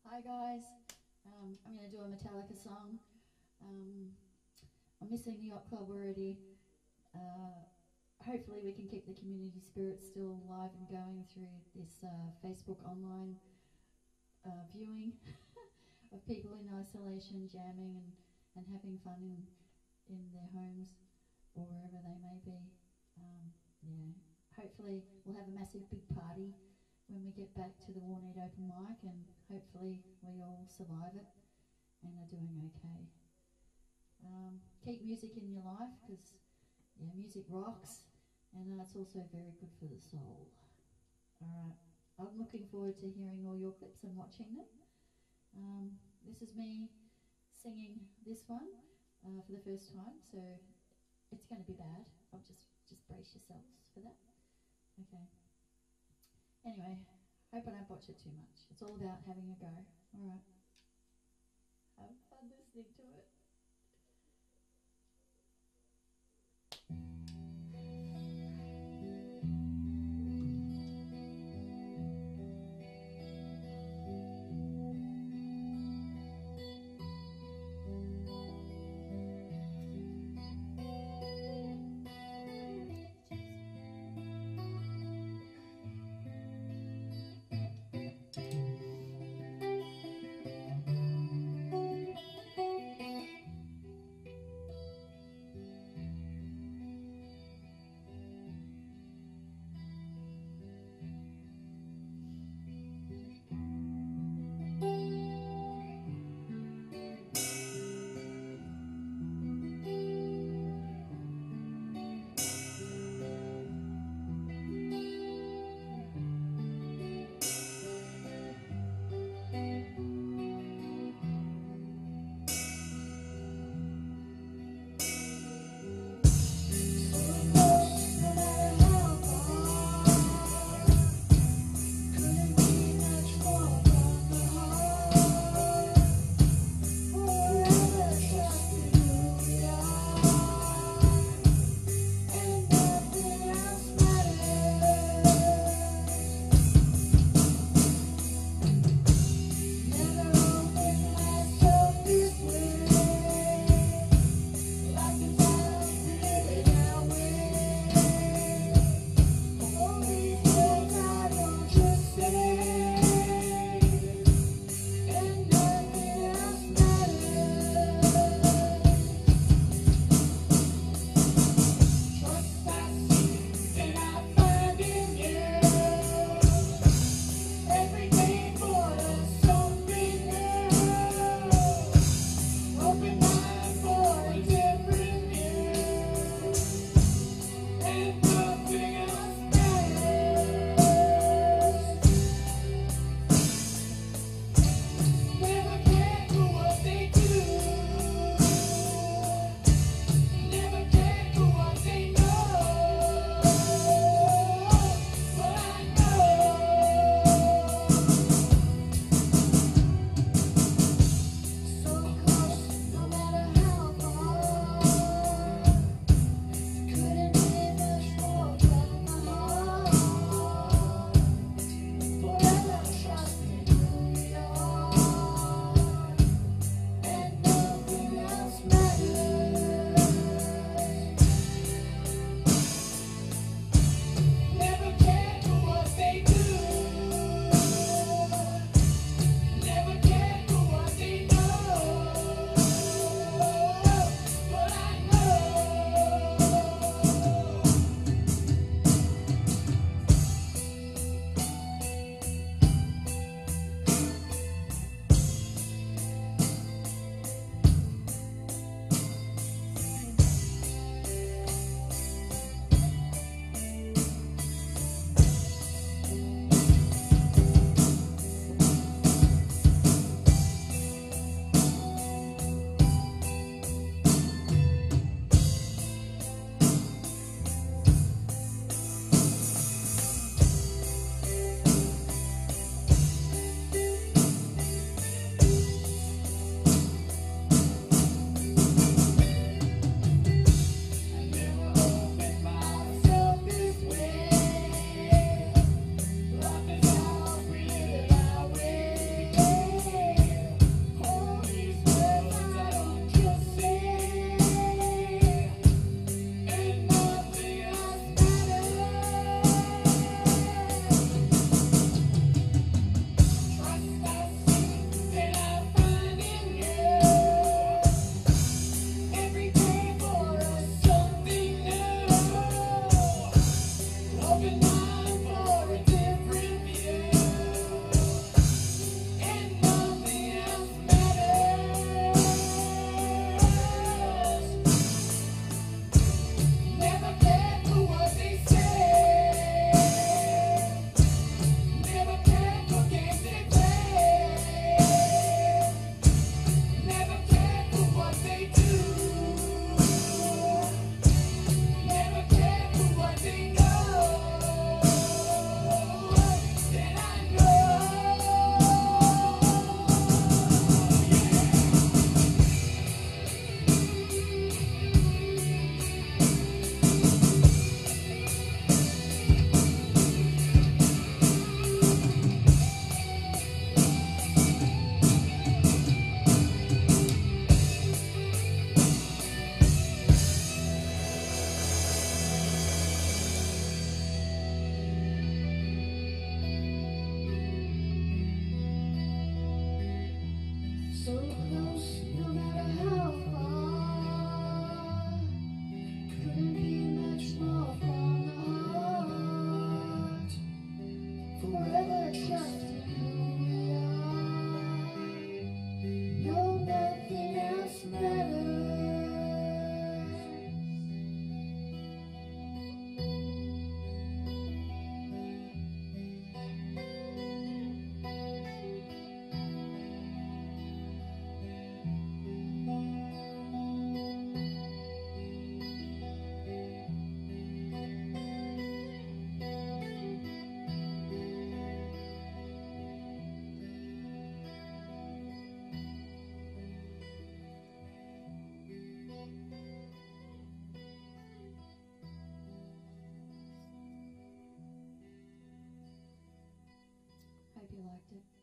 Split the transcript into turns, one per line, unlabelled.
Hi guys, I'm going to do a Metallica song. I'm missing the yacht club already. Hopefully we can keep the community spirit still alive and going through this Facebook online viewing of people in isolation, jamming and having fun in their homes or wherever they may be. Yeah, hopefully we'll have a massive big party when we get back to the Warneed open mic, and hopefully we all survive it and are doing okay. Keep music in your life, because yeah, music rocks, and it's also very good for the soul. Alright, I'm looking forward to hearing all your clips and watching them. This is me singing this one for the first time, so it's going to be bad. I'll just brace yourselves for that. Okay. Anyway, hope I don't botch it too much. It's all about having a go. Alright. Have fun listening to it. Hope you liked it.